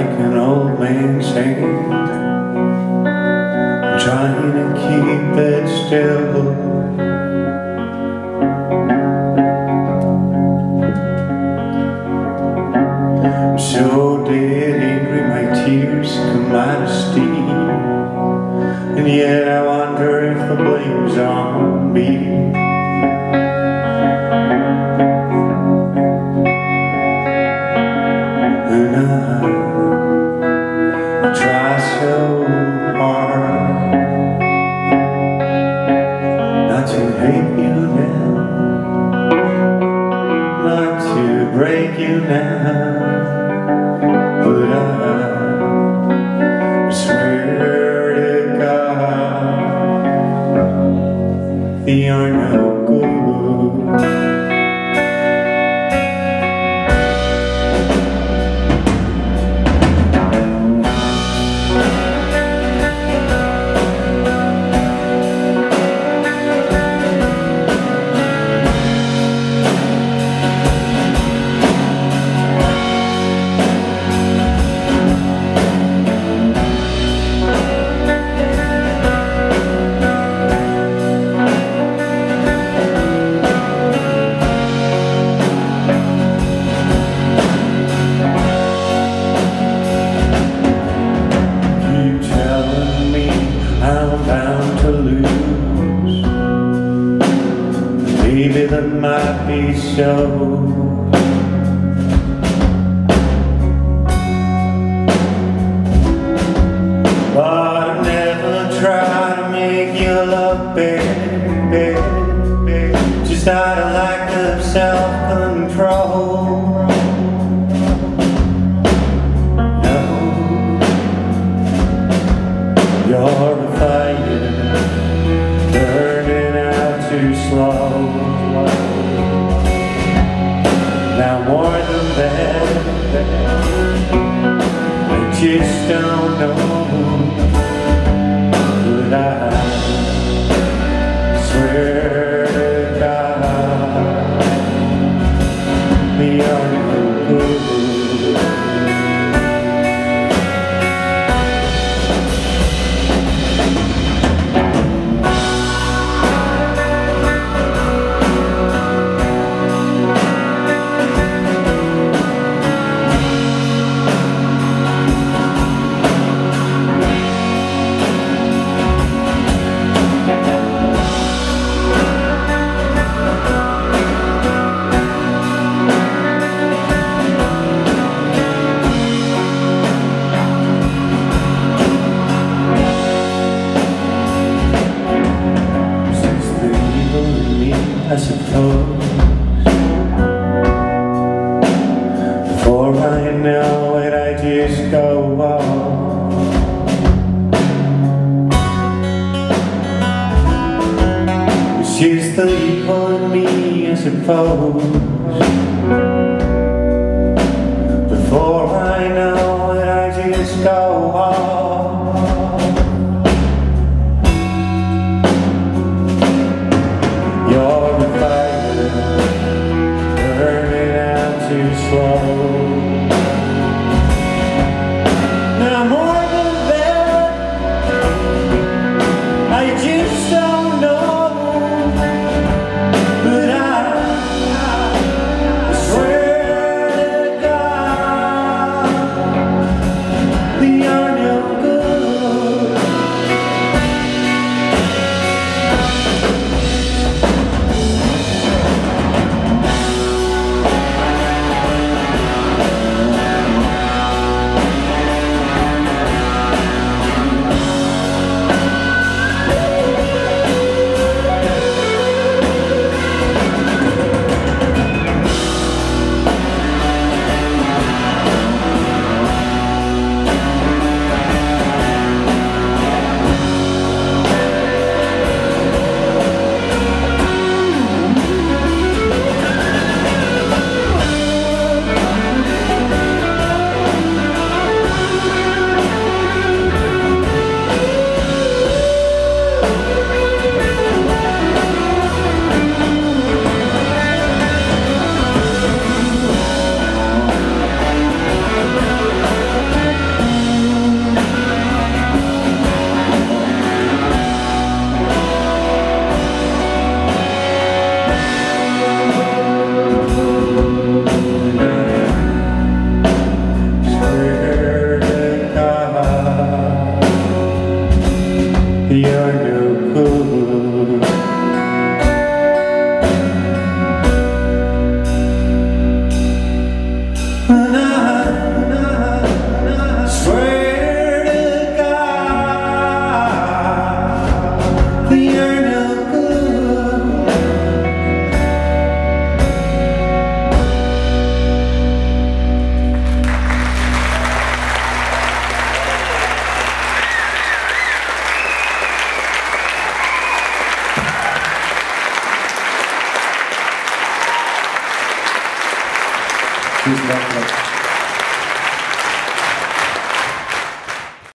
like an old man's hand, trying to keep it still. I'm so dead angry, my tears come out of steam, and yet I wonder if the blame's on me. And I try so hard not to hate you now, not to break you now, but I swear to God, you're no good. Maybe that might be so, but I never try to make you look bad, just out of lack of self-control. No, you're a fire burning out too slow. Now more than that, I just don't know, but I swear to God, we are no good. I suppose before I know it, I just go on. It's just the evil in me, I suppose. Before I know it, I just go on. You're a fire burning out too slow. Now more than that, I just don't know, but I swear to God, we are no good. Tusen takk for det.